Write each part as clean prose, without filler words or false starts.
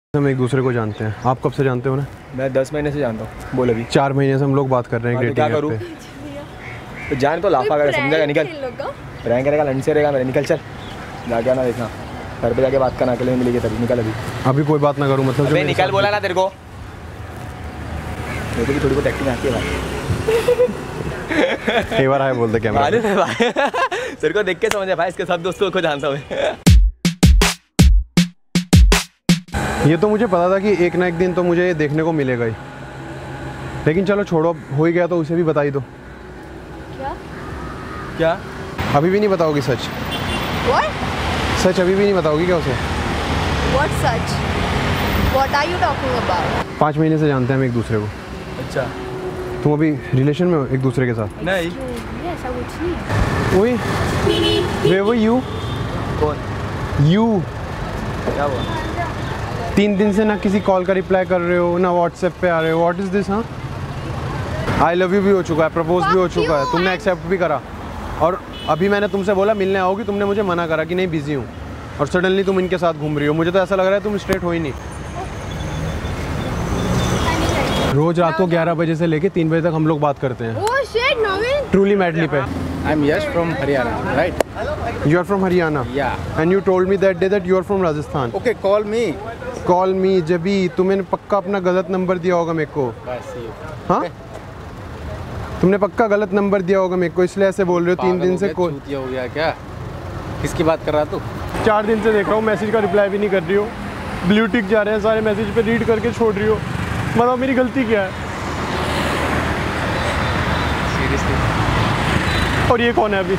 हम एक दूसरे को जानते हैं। आप कब से जानते हो ना? मैं 10 महीने से जानता हूँ। बोल अभी 4 महीने से हम लोग बात कर रहे हैं। क्या करूँ? तो जान तो लाफा कर, समझेगा? निकल, प्रैंक करेगा, लंच से रहेगा मेरे। निकल चल, जाके आना, देखना घर पे जाके बात करना, अकेले मिलेगी तभी। निकल अभी कोई बात ना करूँ मतलब। अबे निकल, बोला ना तेरे को। मेरे को भी थोड़ी बहुत एक्टिंग आती है भाई। एक बार हाय बोल दे कैमरा में। तेरे को देख के समझ आया भाई, इसके सब दोस्तों को जानता हूँ। ये तो मुझे पता था कि एक ना एक दिन तो मुझे ये देखने को मिलेगा ही, लेकिन चलो छोड़ो, हो ही गया तो उसे भी बता ही दो। क्या? अभी भी नहीं बताओगी सच? What? सच अभी भी नहीं बताओगी क्या उसे? What such? What are you talking about? 5 महीने से जानते हैं हम एक दूसरे को। अच्छा, तुम अभी रिलेशन में हो एक दूसरे के साथ? नहीं। ऐसा कुछ नहीं है। वही वे वो यू कौन? यू क्या हुआ? 3 दिन से ना किसी कॉल का रिप्लाई कर रहे हो, ना व्हाट्सएप पे आ रहे हो। What is this? हाँ, आई लव यू भी हो चुका है, प्रपोज भी हो चुका है, तुमने एक्सेप्ट भी करा, और अभी मैंने तुमसे बोला मिलने आओगी, तुमने मुझे मना करा कि नहीं बिजी हूँ, और सडनली तुम इनके साथ घूम रही हो। मुझे तो ऐसा लग रहा है तुम स्ट्रेट हो ही नहीं। रोज रात को 11 बजे से लेके 3 बजे तक हम लोग बात करते हैं। Oh shit, Navin. Truly madly पे। I am Yash from Haryana, right? You are from Haryana. Yeah. And you told me that day that you are from Rajasthan. Okay, call me. Call me जबी तुमने पक्का अपना गलत number दिया होगा मेरे को। बस ये। हाँ? तुमने पक्का गलत नंबर दिया होगा मेरे को, इसलिए ऐसे बोल रहे हो। 3 दिन से कोई चूतिया हो गया क्या? किसकी बात कर रहा तू? 4 दिन से देख रहा हूँ, मैसेज का रिप्लाई भी नहीं कर रही हो, ब्लू टिक जा रहे हैं सारे मैसेज पे, रीड करके छोड़ रही हो। बताओ मेरी गलती क्या है? सीरियसली? और ये कौन है अभी?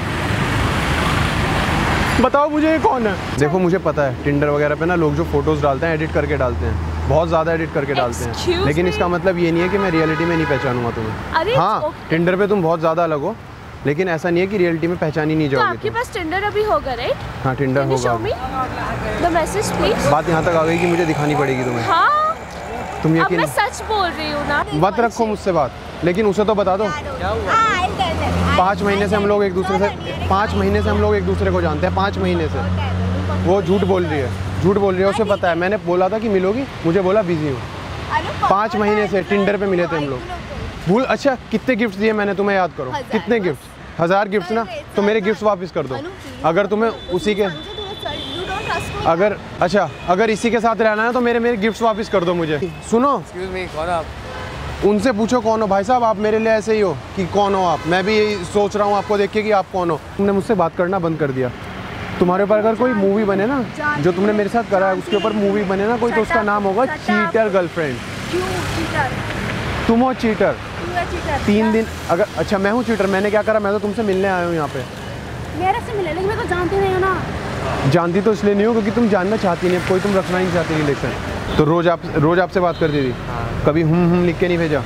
बताओ मुझे ये कौन है? देखो मुझे पता है टिंडर वगैरह पे ना लोग जो फोटोज़ डालते हैं एडिट करके डालते हैं, बहुत ज़्यादा एडिट करके डालते हैं, लेकिन इसका मतलब ये नहीं है कि मैं रियलिटी में नहीं पहचानूंगा तुम्हें। हाँ, टिंडर पे तुम बहुत ज़्यादा अलग हो, लेकिन ऐसा नहीं है कि रियलिटी में पहचानी नहीं जाओगी। आपके पास टिंडर अभी होगा, राइट? हाँ, टिंडर होगा। The message please. बात यहाँ तक आ गई कि मुझे दिखानी पड़ेगी तुम्हें। हाँ, तुम अब यकीन मैं सच बोल रही हूँ ना। मत रखो मुझसे बात, लेकिन उसे तो बता दो। 5 महीने से हम लोग एक दूसरे से 5 महीने से हम लोग एक दूसरे को जानते हैं। 5 महीने से वो झूठ बोल रही है, उसे पता है। मैंने बोला था कि मिलोगी, मुझे बोला बिजी हूँ। 5 महीने से टिंडर पे मिले थे हम लोग। भूल, अच्छा कितने गिफ्ट दिए मैंने तुम्हें, याद करो कितने गिफ्ट? 1000 गिफ्ट ना, तो मेरे गिफ्ट वापस कर दो। अगर तुम्हें उसी के अगर इसी के साथ रहना है तो मेरे गिफ्ट्स वापस कर दो मुझे। सुनो, एक्सक्यूज मी, कौन आप? उनसे पूछो कौन हो भाई साहब, आप मेरे लिए ऐसे ही हो कि कौन हो आप। मैं भी यही सोच रहा हूँ आपको देख के कि आप कौन हो। तुमने मुझसे बात करना बंद कर दिया। तुम्हारे ऊपर अगर कोई मूवी बने ना, जो तुमने मेरे साथ करा है उसके ऊपर मूवी बने ना कोई, तो उसका नाम होगा चीटर गर्लफ्रेंड। तुम हो चीटर। 3 दिन अगर, अच्छा मैं हूँ चीटर, मैंने क्या करा? मैं तो तुमसे मिलने आया हूँ यहाँ पे। मेरे से मिले, लेकिन मैं तो जानती नहीं हूँ ना। जानती तो इसलिए नहीं हो क्योंकि तुम जानना चाहती नहीं, कोई तुम रखना नहीं चाहती रिलेशन। तो रोज आपसे बात करती थी? कभी लिख के नहीं भेजा?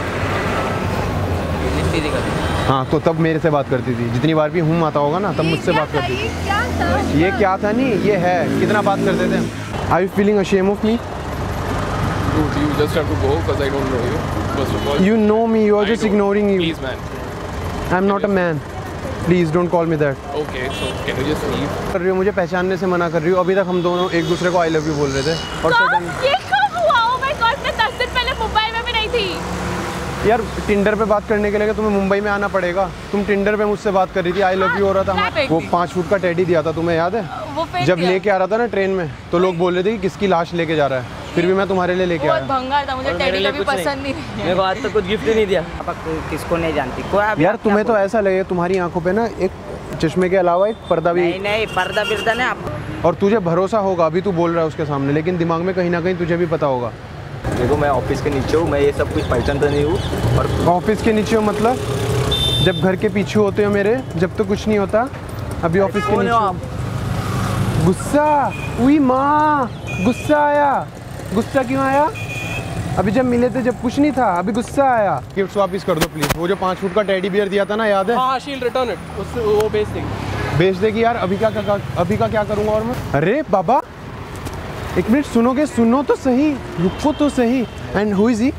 हाँ, तो तब मेरे से बात करती थी। जितनी बार भी आता होगा ना, तब मुझसे बात करती थी। ये क्या था? नहीं, ये है कितना बात करते थे। Are you feeling ashamed of me? Dude, you just have to go because I don't know you. First of all, You know me. You are just ignoring me. please, man. I'm not a man. Please don't call me that. Okay, so can you just leave? कर रही हो, मुझे पहचानने से मना कर रही हो। अभी तक हम दोनों एक दूसरे को आई लव यू बोल रहे थे, और ये कब हुआ? Oh my God, मैं 10 दिन पहले मुंबई में भी नहीं थी। यार टिंडर पे बात करने के लिए तुम्हें मुंबई में आना पड़ेगा। तुम टिंडर पे मुझसे बात कर रही थी, आई लव यू हो रहा था। वो 5 फुट का टेडी दिया था, तुम्हें याद है? जब लेके आ रहा था ना ट्रेन में, तो लोग बोल रहे थे कि किसकी लाश लेके जा रहा है, फिर भी मैं तुम्हारे लिए लेके आया। भंगार था, मुझे टेडी कभी पसंद नहीं। मेरे को आज तक कुछ गिफ्ट नहीं दिया। किसको नहीं जानती कोई? यार तुम्हें तो ऐसा लगे तुम्हारी आंखों पे ना एक चश्मे के अलावा एक पर्दा भी नहीं, पर्दा बिरदा नहीं आप। और तुझे भरोसा होगा, अभी तू बोल रहा है उसके सामने, लेकिन दिमाग में कहीं ना कहीं तुझे भी पता होगा। देखो मैं ऑफिस के नीचे हूँ, मैं ये सब कुछ पहचानता नहीं हूँ। और ऑफिस के नीचे हो मतलब? जब घर के पीछे होते हो मेरे, जब तो कुछ नहीं होता, अभी ऑफिस के नीचे। गुस्सा? उई माँ, गुस्सा आया। गुस्सा क्यों आया? अभी जब मिले थे जब कुछ नहीं था, अभी गुस्सा आया। गिफ्ट्स वापस कर दो प्लीज। वो जो 5 फुट का टेडी बियर दिया था ना, याद है? हाँ, she'll return it. उससे वो बेच देगी यार। अभी का क्या करूँगा? और मैं, अरे बाबा एक मिनट सुनोगे? सुनो तो सही, रुको तो सही। And who is he?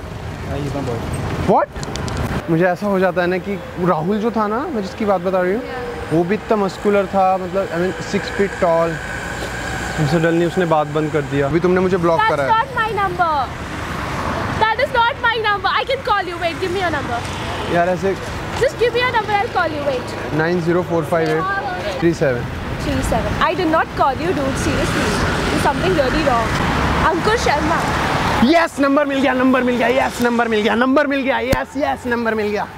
What? मुझे ऐसा हो जाता है ना कि राहुल जो था ना, मैं जिसकी बात बता रही हूँ, वो भी इतना मस्कुलर था, मतलब 6 फीट टॉल, सडनली उसने बात बंद कर दिया। अभी तुमने मुझे ब्लॉक करा है। That's not my number. That is not my number. I can call you. Wait, give me your number. यार ऐसे Just give me your number. I'll call you. Wait. 90458373 37. I did not call you, dude. Seriously, there's something really wrong. Ankush Sharma. Yes number मिल गया, number मिल गया, yes number मिल गया, number मिल गया, यस यस नंबर मिल गया।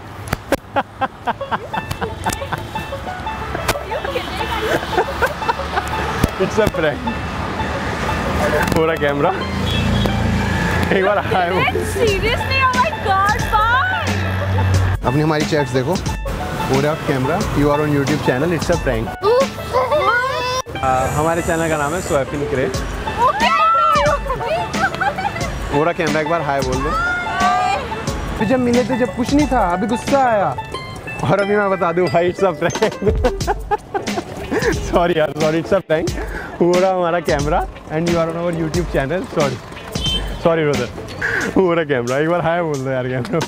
It's a prank. पूरा कैमरा एक बार हाय। Seriously, oh my God, bye. अपनी हमारी चैट्स देखो। पूरा camera, you are on YouTube channel, it's a prank. हमारे चैनल का नाम है सोएफिन क्रे। पूरा कैमरा एक बार हाय बोल दो। फिर जब मिले थे जब कुछ नहीं था, अभी गुस्सा आया और अभी मैं बता दूं भाई इट्स अ प्रैंक। सॉरी यार, सॉरी, इट्स अ प्रैंक। पूरा हमारा camera and you are on our YouTube channel. Sorry brother. पूरा कैमरा एक बार हाय बोल दो यार camera.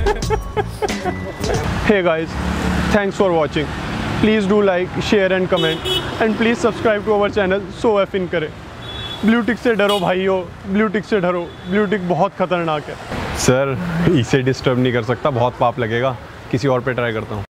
Hey guys, thanks for watching. Please do like, share and comment and please subscribe to our channel सोएफिन करे। ब्लू टिक से डरो भाइयों, ब्लू टिक से डरो। ब्लू टिक बहुत खतरनाक है। सर इसे डिस्टर्ब नहीं कर सकता, बहुत पाप लगेगा। किसी और पे ट्राई करता हूँ।